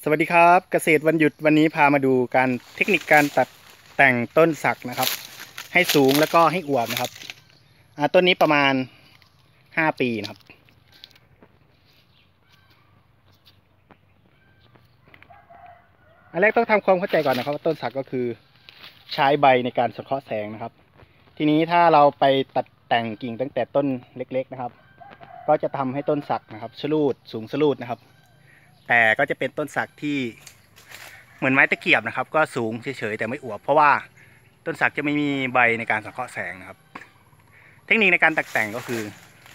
สวัสดีครับเกษตรวันหยุดวันนี้พามาดูการเทคนิคการตัดแต่งต้นสักนะครับให้สูงแล้วก็ให้อวบนะครับต้นนี้ประมาณ5 ปีนะครับอันแรกต้องทำความเข้าใจก่อนนะครับว่าต้นสักก็คือใช้ใบในการสะเคราะห์แสงนะครับทีนี้ถ้าเราไปตัดแต่งกิ่งตั้งแต่ต้นเล็กๆนะครับก็จะทำให้ต้นสักนะครับชะลูดสูงชะลูดนะครับแต่ก็จะเป็นต้นสักที่เหมือนไม้ตะเกียบนะครับก็สูงเฉยๆแต่ไม่อวบเพราะว่าต้นสักจะไม่มีใบในการสังเคราะห์แสงนะครับเทคนิคในการตัดแต่งก็คือ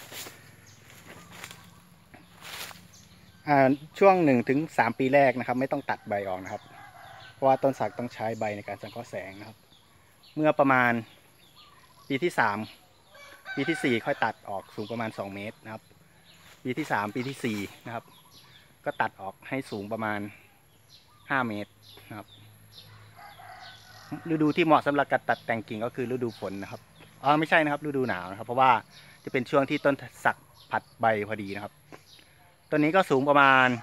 ช่วง1 ถึง 3 ปีแรกนะครับไม่ต้องตัดใบออกนะครับเพราะว่าต้นสักต้องใช้ใบในการสังเคราะห์แสงนะครับเมื่อประมาณปีที่3ปีที่4ค่อยตัดออกสูงประมาณ2 เมตรนะครับปีที่3ปีที่4นะครับก็ตัดออกให้สูงประมาณ5 เมตรนะครับฤดูที่เหมาะสำหรับการตัดแต่งกิ่งก็คือฤดูฝนนะครับไม่ใช่นะครับฤดูหนาวนะครับเพราะว่าจะเป็นช่วงที่ต้นสักผัดใบพอดีนะครับต้นนี้ก็สูงประมาณ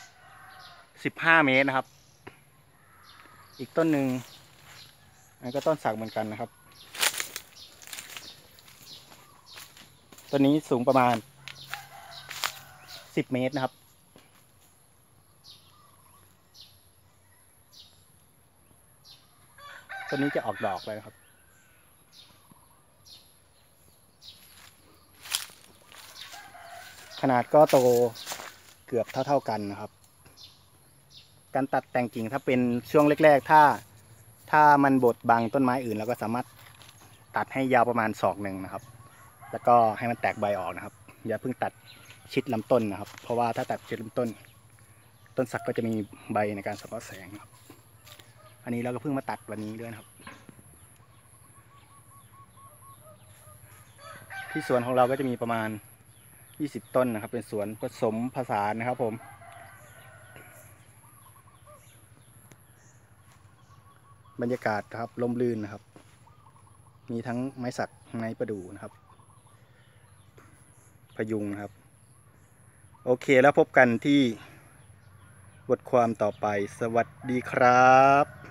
15 เมตรนะครับอีกต้นหนึ่งอันก็ต้นสักเหมือนกันนะครับต้นนี้สูงประมาณ10 เมตรนะครับต้นนี้จะออกดอกเลยนะครับขนาดก็โตเกือบเท่ากันนะครับการตัดแต่งกิ่งถ้าเป็นช่วงแรกๆถ้ามันบดบังต้นไม้อื่นเราก็สามารถตัดให้ยาวประมาณ1 ศอกนะครับแล้วก็ให้มันแตกใบออกนะครับอย่าเพิ่งตัดชิดลำต้นนะครับเพราะว่าถ้าตัดชิดลำต้นต้นสักก็จะมีใบในการสังเคราะห์แสงครับอันนี้เราก็เพิ่งมาตัดวันนี้ด้วยนะครับที่สวนของเราก็จะมีประมาณ20 ต้นนะครับเป็นสวนผสมผสานนะครับผมบรรยากาศครับร่มรื่นนะครับมีทั้งไม้สักไม้ประดู่นะครับพยุงนะครับโอเคแล้วพบกันที่บทความต่อไปสวัสดีครับ